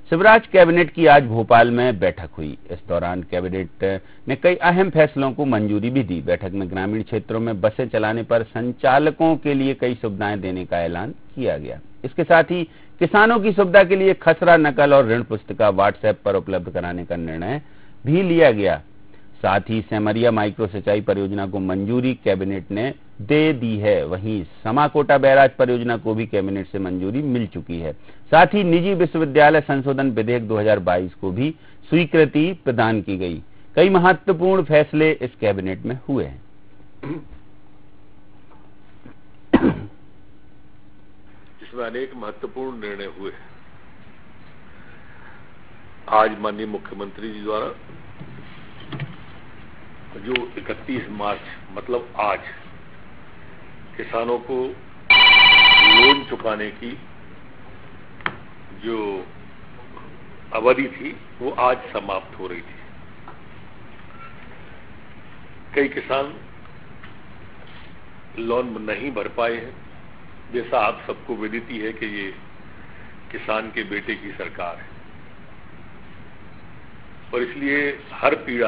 Shivraj cabinet की आज भोपाल में बैठक हुई। इस दौरान कैबिनेट ने कई अहम फैसलों को मंजूरी भी दी। बैठक में ग्रामीण क्षेत्रों में बसें चलाने पर संचालकों के लिए कई सुविधाएं देने का ऐलान किया गया। इसके साथ ही किसानों की सुविधा के लिए खसरा नकल और ऋण पुस्तिका व्हाट्सएप पर उपलब्ध कराने का निर्णय भी लिया गया। साथ ही सेमरिया माइक्रो सिंचाई परियोजना को मंजूरी कैबिनेट ने दे दी है। वहीं समाकोटा बैराज परियोजना को भी कैबिनेट से मंजूरी मिल चुकी है। साथ ही निजी विश्वविद्यालय संशोधन विधेयक 2022 को भी स्वीकृति प्रदान की गई। कई महत्वपूर्ण फैसले इस कैबिनेट में हुए हैं। इसमें अनेक महत्वपूर्ण निर्णय हुए। आज माननीय मुख्यमंत्री जी द्वारा जो 31 मार्च मतलब आज किसानों को लोन चुकाने की जो अवधि थी वो आज समाप्त हो रही थी। कई किसान लोन नहीं भर पाए हैं। जैसा आप सबको विदित ही है कि ये किसान के बेटे की सरकार है और इसलिए हर पीड़ा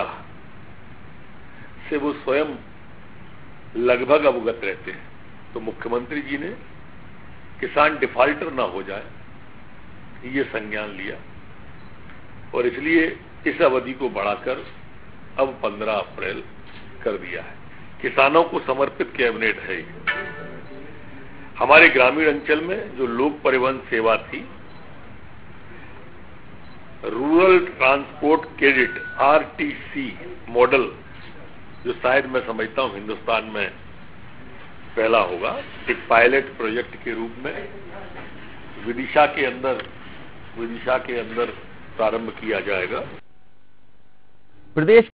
से वो स्वयं लगभग अवगत रहते हैं। तो मुख्यमंत्री जी ने किसान डिफाल्टर ना हो जाए ये संज्ञान लिया और इसलिए इस अवधि को बढ़ाकर अब 15 अप्रैल कर दिया है। किसानों को समर्पित कैबिनेट है। हमारे ग्रामीण अंचल में जो लोक परिवहन सेवा थी, rural transport credit RTC model, जो शायद मैं समझता हूं हिंदुस्तान में पहला होगा, एक पायलट प्रोजेक्ट के रूप में विदिशा के अंदर प्रारंभ किया जाएगा। प्रदेश